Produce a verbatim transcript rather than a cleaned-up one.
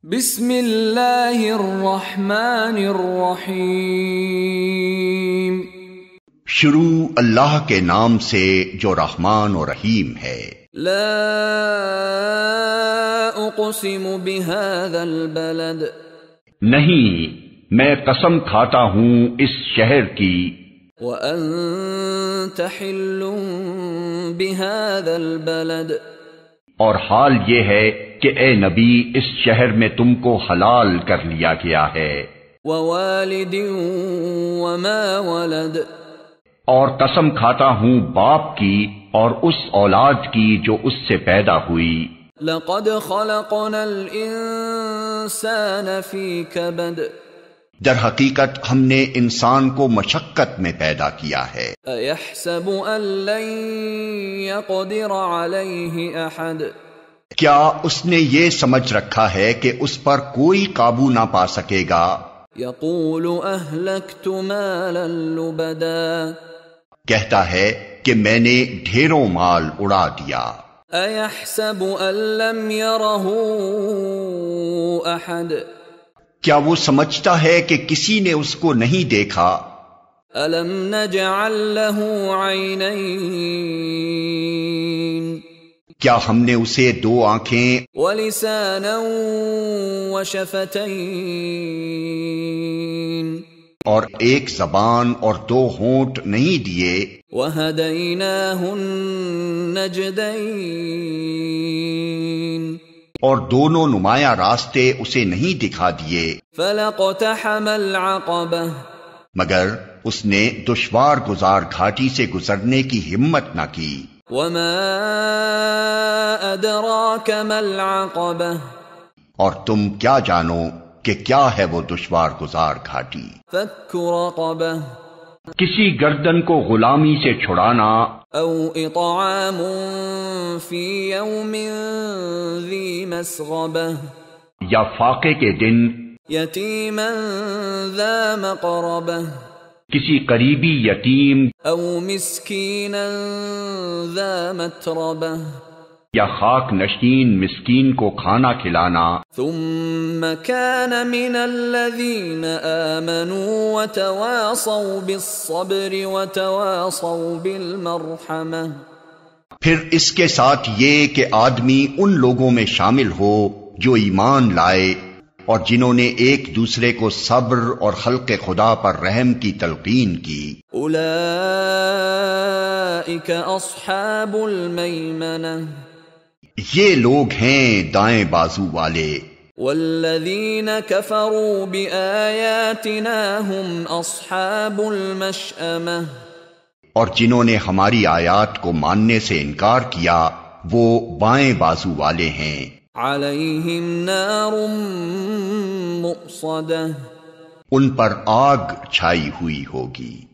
بسم اللہ الرحمن الرحیم۔ شروع اللہ کے نام سے جو رحمان و رحیم ہے۔ لا اقسم بهذا البلد، نہیں، میں قسم کھاتا ہوں اس شہر کی، وانت حل بهذا البلد، اور حال یہ ہے کہ اے نبی اس شہر میں تم کو حلال کر لیا گیا ہے، ووالد وما ولد، اور قسم کھاتا ہوں باپ کی اور اس اولاد کی جو اس سے پیدا ہوئی۔ لقد خلقنا الانسان فی کبد، در حقیقت ہم نے انسان کو مشقت میں پیدا کیا ہے۔ ایحسب ان لن یقدر علیہ احد، کیا اس نے یہ سمجھ رکھا ہے کہ اس پر کوئی قابو نہ پا سکے گا؟ یقول اہلکت مالا لبدا، کہتا ہے کہ میں نے ڈھیروں مال اڑا دیا۔ ایحسب ان لم یرہ احد، کیا وہ سمجھتا ہے کہ کسی نے اس کو نہیں دیکھا؟ الم نجعل لہ عینین، کیا ہم نے اسے دو آنکھیں ولسانا وشفتین، اور ایک زبان اور دو ہونٹ نہیں دیے؟ وہدیناہ النجدین، اور دونوں نمایاں راستے اسے نہیں دکھا دیے؟ فلقتحم العقبہ، مگر اس نے دشوار گزار گھاٹی سے گزرنے کی ہمت نہ کی۔ وما ادراک ما العقبہ، اور تم کیا جانو کہ کیا ہے وہ دشوار گزار گھاٹی؟ فک رقبہ، کسی گردن کو غلامی سے چھڑانا، او اطعام فی یوم ذی مسغبہ، یا فاقے کے دن یتیما ذا مقربہ، کسی قریبی یتیم او مسکینا ذا متربہ، یا خاک نشین مسکین کو کھانا کھلانا۔ ثم كان من الذين آمنوا وتواصوا بالصبر وتواصوا بالمرحمة، پھر اس کے ساتھ یہ کہ آدمی ان لوگوں میں شامل ہو جو ایمان لائے اور جنہوں نے ایک دوسرے کو صبر اور خلق خدا پر رحم کی تلقین کی۔ اولئک اصحاب المیمنہ، یہ لوگ ہیں دائیں بازو والے۔ والذین کفروا بآیاتنا هم اصحاب المشأمہ، اور جنہوں نے ہماری آیات کو ماننے سے انکار کیا وہ بائیں بازو والے ہیں۔ علیہم نار مؤصدہ، ان پر آگ چھائی ہوئی ہوگی۔